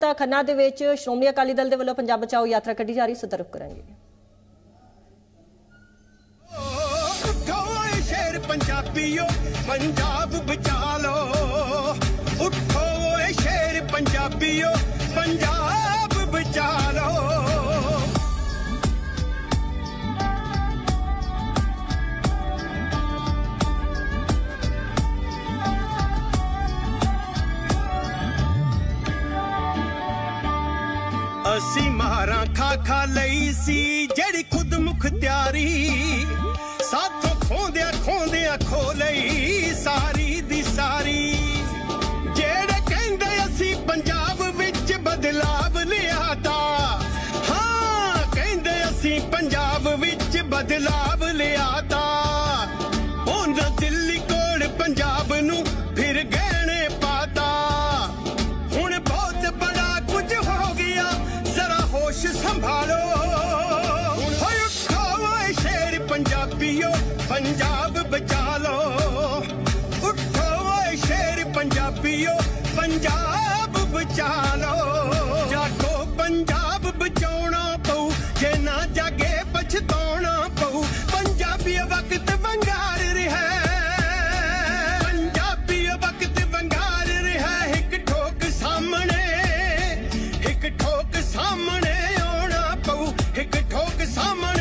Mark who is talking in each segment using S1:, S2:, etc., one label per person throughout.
S1: ਤਾਂ ਖੰਨਾ ਦੇ ਵਿੱਚ ਸ਼੍ਰੋਮਣੀ ਅਕਾਲੀ ਦਲ ਦੇ ਵੱਲੋਂ ਪੰਜਾਬ ਬਚਾਓ ਯਾਤਰਾ ਕੱਢੀ ਜਾ ਰਹੀ, ਸੋ ਤਰਫ ਕਰਾਂਗੇ।
S2: पंजाबियों पंजाब बचा लो, उठो ए शेर पंजाबियों पंजाब बचा लो। असी मारा खा खा लई सी जेड़ी खुद मुख्तियारी, साथों खोंदिया खोंदिया खो लई सारी दी सारी। जेड़े कहंदे असी पंजाब विच बदलाव लियाता, हाँ कहंदे असी पंजाब विच बदलाव लियाता। हुण दिल्ली कोल पंजाब नू फिर गहने पाता। हुण बहुत बड़ा कुछ हो गया, जरा होश संभालो। पंजाबियों पंजाब बचा लो, उठो शेर पंजाबियों पंजाब बचा लो। जागो पंजाब बचाना पऊ, जे ना जागे पछताना पऊ। पंजाबी वक्त वंगार रहा, पंजाबी वक्त वंगार रहा। एक ठोक सामने, एक ठोक सामने आना पऊ, एक ठोक सामने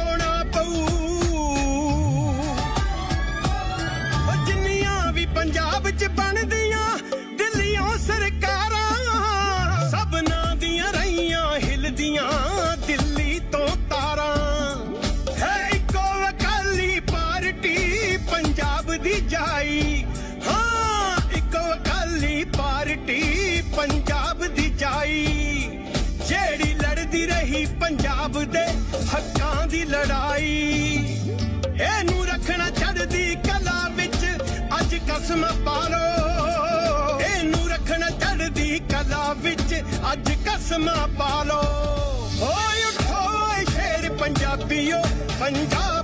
S2: पंजाब च बनदियां दिल्लियों सरकारां। सबना दियां रहियां हिलदियां दिल्ली तो तारां। है इको अकाली पार्टी पंजाब दी जाई, हाँ इको अकाली पार्टी पंजाब दी जाई। जेड़ी लड़दी रही पंजाब दे हक्कां दी लड़ाई, एनू रखना चढ़दी कला विच अज कसम पालो। एनू रखना चढ़दी कला विच अज कसम पालो। ओए उठो शेर पंजाबियों पंजाब